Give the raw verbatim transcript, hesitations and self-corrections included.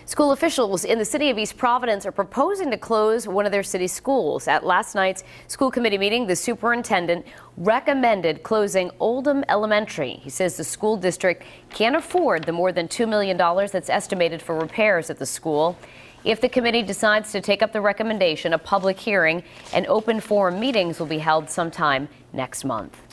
School officials in the city of East Providence are proposing to close one of their city schools. At last night's school committee meeting, the superintendent recommended closing Oldham Elementary. He says the school district can't afford the more than two million dollars that's estimated for repairs at the school. If the committee decides to take up the recommendation, a public hearing and open forum meetings will be held sometime next month.